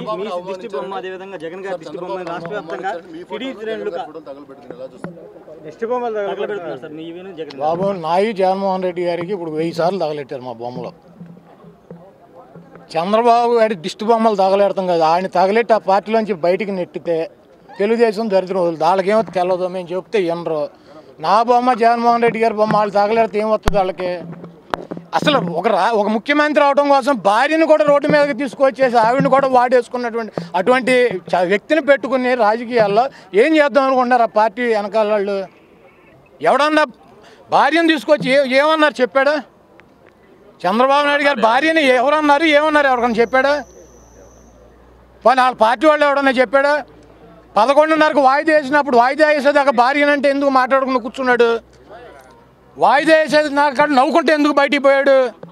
బాబు నాయి జగన్మోహన్ రెడ్డి గారికి ఇప్పుడు 1000 సార్లు తగలెట్టారు మా బొమ్మలో. చంద్రబాబు గారి దిష్టి బొమ్మలు తగలెడతాం కదా, ఆయన తగలెట్టి ఆ పార్టీలోంచి బయటికి నెట్టితే తెలుగుదేశం దరిద్రం వదులు. వాళ్ళకేమో తెలదు, మేము చెప్తే వినరు. నా బొమ్మ జగన్మోహన్ రెడ్డి గారి బొమ్మ వాళ్ళు తగలెడితే ఏమవుతుంది వాళ్ళకి? అసలు ఒక ముఖ్యమంత్రి అవడం కోసం భార్యను కూడా రోడ్డు మీదకి తీసుకొచ్చేసి ఆవిడని కూడా వాడేసుకున్నటువంటి అటువంటి వ్యక్తిని పెట్టుకుని రాజకీయాల్లో ఏం చేద్దాం అనుకుంటారు ఆ పార్టీ వెనకాల వాళ్ళు? ఎవడన్నా భార్యను తీసుకొచ్చి ఏమన్నారు చెప్పాడా? చంద్రబాబు నాయుడు గారు భార్యని ఎవరన్నారు ఏమన్నారు ఎవరికన్నా చెప్పాడా? వాళ్ళ పార్టీ వాళ్ళు ఎవడన్నా చెప్పాడా? 11:30కు వాయిదా వేసినప్పుడు వాయిదా వేసేదాకా భార్యనంటే ఎందుకు మాట్లాడుకుని కూర్చున్నాడు? వాయిదా వేసేది నాకు నవ్వుకుంటే ఎందుకు బయటికి పోయాడు?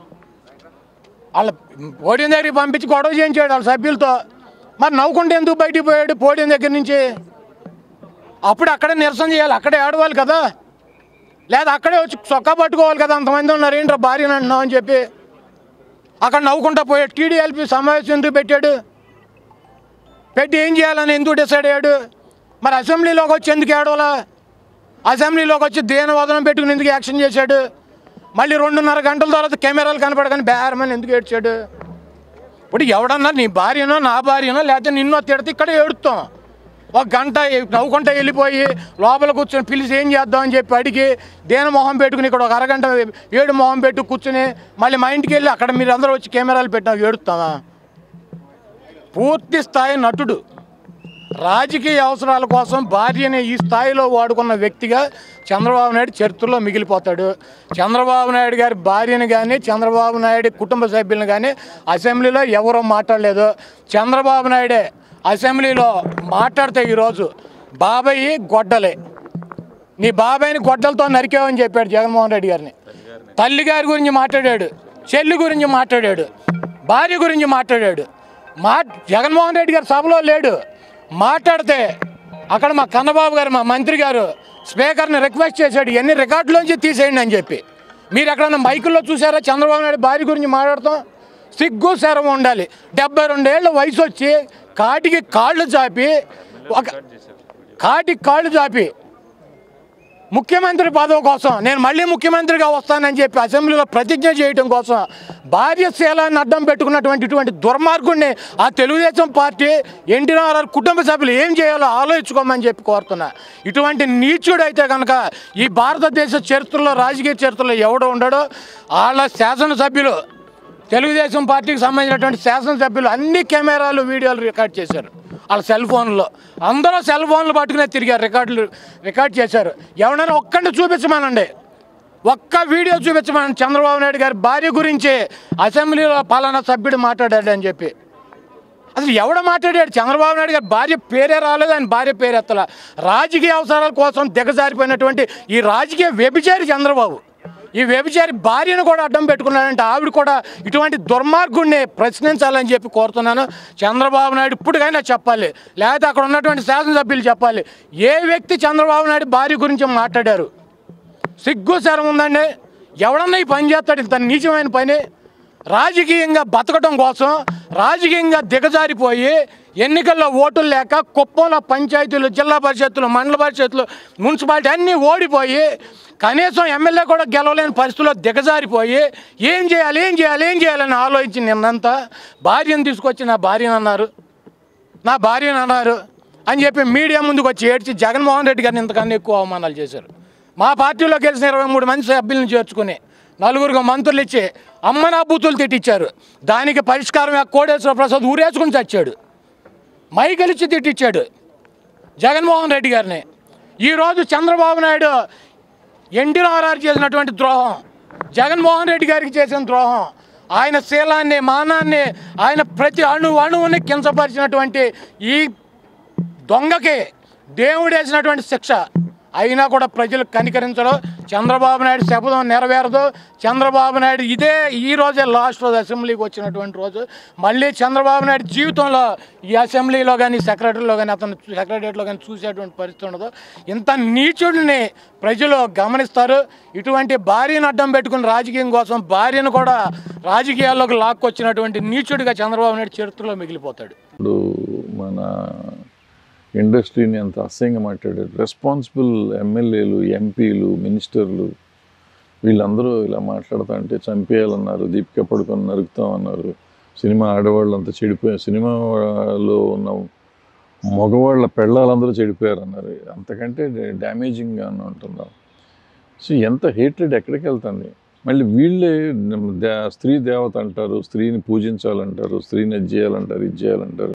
వాళ్ళ పోడియం దగ్గరికి పంపించి గొడవ చేయించాడు వాళ్ళ సభ్యులతో. మరి నవ్వుకుంటే ఎందుకు బయటికి పోయాడు పోడియం దగ్గర నుంచి? అప్పుడు అక్కడే నిరసన చేయాలి, అక్కడే ఆడవాలి కదా, లేదా అక్కడే వచ్చి చొక్కా పట్టుకోవాలి కదా. అంతమంది ఉన్నారు, ఏంట్రా భార్యను అంటున్నావు అని చెప్పి అక్కడ నవ్వుకుంటా పోయాడు. టీడీఎల్పీ సమావేశం ఎందుకు పెట్టాడు? పెట్టి ఏం చేయాలని ఎందుకు డిసైడ్ అయ్యాడు? మరి అసెంబ్లీలోకి వచ్చి ఎందుకు ఏడవాలా? అసెంబ్లీలోకి వచ్చి దేనవాదనం పెట్టుకుని ఎందుకు యాక్షన్ చేశాడు? మళ్ళీ 2:30 గంటల తర్వాత కెమెరాలు కనపడగానే బేరమని ఎందుకు ఏడ్చాడు? ఇప్పుడు ఎవడన్నా నీ భార్యనో నా భార్యనో లేకపోతే నిన్నో తిడితే ఇక్కడ ఏడుస్తాం. 1 గంట నవ్వుకుంటా వెళ్ళిపోయి లోపల కూర్చొని పిలిచి ఏం చేద్దామని చెప్పి అడిగి దేని మొహం పెట్టుకుని ఇక్కడ 1 అరగంట ఏడు మొహం పెట్టు కూర్చుని మళ్ళీ మా ఇంటికి వెళ్ళి అక్కడ మీరు అందరూ వచ్చి కెమెరాలు పెట్టినా ఏడుస్తామా? పూర్తి స్థాయి నటుడు, రాజకీయ అవసరాల కోసం భార్యని ఈ స్థాయిలో వాడుకున్న వ్యక్తిగా చంద్రబాబు నాయుడు చరిత్రలో మిగిలిపోతాడు. చంద్రబాబు నాయుడు గారి భార్యని కానీ చంద్రబాబు నాయుడు కుటుంబ సభ్యులను కానీ అసెంబ్లీలో ఎవరూ మాట్లాడలేదు. చంద్రబాబు నాయుడే అసెంబ్లీలో మాట్లాడితే ఈరోజు బాబాయి గొడ్డలే, నీ బాబాయిని గొడ్డలతో నరికావని చెప్పాడు జగన్మోహన్ రెడ్డి గారిని. తల్లి గారి గురించి మాట్లాడాడు, చెల్లి గురించి మాట్లాడాడు, భార్య గురించి మాట్లాడాడు. జగన్మోహన్ రెడ్డి గారు సభలో లేడు, మాట్లాడితే అక్కడ మా కన్నబాబు గారు మా మంత్రి గారు స్పీకర్ని రిక్వెస్ట్ చేశాడు ఎన్ని రికార్డులోంచి తీసేయండి అని చెప్పి. మీరు ఎక్కడన్నా మైకుల్లో చూసారా చంద్రబాబు నాయుడు భార్య గురించి మాట్లాడతాం? సిగ్గు శరం ఉండాలి. 72 ఏళ్ళ వయసు వచ్చి కాటికి కాళ్ళు చాపి ముఖ్యమంత్రి పదవి కోసం నేను మళ్ళీ ముఖ్యమంత్రిగా వస్తానని చెప్పి అసెంబ్లీలో ప్రతిజ్ఞ చేయడం కోసం భార్య శీలాన్ని అడ్డం పెట్టుకున్నటువంటి ఇటువంటి దుర్మార్గుడిని ఆ తెలుగుదేశం పార్టీ ఎన్టీఆర్ కుటుంబ సభ్యులు ఏం చేయాలో ఆలోచించుకోమని చెప్పి కోరుతున్నా. ఇటువంటి నీచుడైతే కనుక ఈ భారతదేశ చరిత్రలో రాజకీయ చరిత్రలో ఎవడో ఉండడో వాళ్ళ శాసనసభ్యులు తెలుగుదేశం పార్టీకి సంబంధించినటువంటి శాసనసభ్యులు అన్ని కెమెరాలు వీడియోలు రికార్డ్ చేశారు. వాళ్ళ సెల్ ఫోన్లో అందరూ సెల్ ఫోన్లు పట్టుకునే తిరిగారు, రికార్డ్ చేశారు. ఎవరైనా ఒక్కడిని చూపించమనండి, ఒక్క వీడియో చూపించమని చంద్రబాబు నాయుడు గారి భార్య గురించి అసెంబ్లీలో పలానా సభ్యుడు మాట్లాడాడు అని చెప్పి. అసలు ఎవడ మాట్లాడాడు? చంద్రబాబు నాయుడు గారి భార్య పేరే రాలేదు, ఆయన భార్య పేరు ఎత్తల. రాజకీయ అవసరాల కోసం దిగజారిపోయినటువంటి ఈ రాజకీయ వ్యభిచారి చంద్రబాబు ఈ వ్యభిచారి భార్యను కూడా అడ్డం పెట్టుకున్నాడంటే ఆవిడ కూడా ఇటువంటి దుర్మార్గుడిని ప్రశ్నించాలని చెప్పి కోరుతున్నాను. చంద్రబాబు నాయుడు ఇప్పటికైనా చెప్పాలి, లేకపోతే అక్కడ ఉన్నటువంటి శాసనసభ్యులు చెప్పాలి ఏ వ్యక్తి చంద్రబాబు నాయుడు భార్య గురించి మాట్లాడారు. సిగ్గు శరం ఉందండి. ఎవడన్నా ఈ పని చేస్తాడు? ఇంత నీచమైన పని. రాజకీయంగా బతకడం కోసం రాజకీయంగా దిగజారిపోయి ఎన్నికల్లో ఓటులు లేక కుప్పంలో పంచాయతీలు, జిల్లా పరిషత్తులు, మండల పరిషత్తులు, మున్సిపాలిటీ అన్నీ ఓడిపోయి కనీసం ఎమ్మెల్యే కూడా గెలవలేని పరిస్థితుల్లో దిగజారిపోయి ఏం చేయాలని ఆలోచించి నిన్నంతా భార్యను తీసుకొచ్చి నా భార్యను అన్నారు అని చెప్పి మీడియా ముందుకు వచ్చి ఏడ్చి జగన్మోహన్ రెడ్డి గారిని ఇంతకన్నా ఎక్కువ అవమానాలు చేశారు. మా పార్టీలో గెలిచిన 23 మంది సభ్యులను చేర్చుకుని 4 మంత్రులు ఇచ్చి అమ్మనా బూతులు తిట్టించారు. దానికి పరిష్కారం కోడేశ్వర ప్రసాద్ ఊరేసుకుని చచ్చాడు, మైగలిచ్చి తిట్టించాడు జగన్మోహన్ రెడ్డి గారిని. ఈరోజు చంద్రబాబు నాయుడు ఎన్టీఆర్ చేసినటువంటి ద్రోహం, జగన్మోహన్ రెడ్డి గారికి చేసిన ద్రోహం, ఆయన శీలాన్ని మానాన్ని ఆయన ప్రతి అణువుని కించపరిచినటువంటి ఈ దొంగకి దేవుడు వేసినటువంటి శిక్ష అయినా కూడా ప్రజలు కనికరించడం. చంద్రబాబు నాయుడు శపథం నెరవేరదు. చంద్రబాబు నాయుడు ఈ రోజే లాస్ట్ రోజు అసెంబ్లీకి వచ్చినటువంటి రోజు. మళ్ళీ చంద్రబాబు నాయుడు జీవితంలో ఈ అసెంబ్లీలో కానీ సెక్రటరీలో కానీ అతను సెక్రటరియట్లో కానీ చూసేటువంటి పరిస్థితి ఉండదు. ఇంత నీచుడిని ప్రజలు గమనిస్తారు. ఇటువంటి భార్యను అడ్డం పెట్టుకుని రాజకీయం కోసం భార్యను కూడా రాజకీయాల్లోకి లాక్కొచ్చినటువంటి నీచుడిగా చంద్రబాబు నాయుడు చరిత్రలో మిగిలిపోతాడు. మన ఇండస్ట్రీని అంత అసహ్యంగా మాట్లాడారు. రెస్పాన్సిబుల్ ఎమ్మెల్యేలు, ఎంపీలు, మినిస్టర్లు వీళ్ళందరూ ఇలా మాట్లాడుతూ అంటే చంపేయాలన్నారు, దీపిక పడుకొని నరుకుతామన్నారు, సినిమా ఆడవాళ్ళు అంతా చెడిపోయారు, సినిమాలో ఉన్న మగవాళ్ళ పెళ్ళాలందరూ చెడిపోయారు అన్నారు. అంతకంటే డ్యామేజింగ్గా ఉంటున్నాం. సో ఎంత హేట్రెడ్ ఎక్కడికి వెళ్తుంది. మళ్ళీ వీళ్ళే స్త్రీ దేవత అంటారు, స్త్రీని పూజించాలంటారు, స్త్రీని అది చేయాలంటారు, ఇది చేయాలంటారు.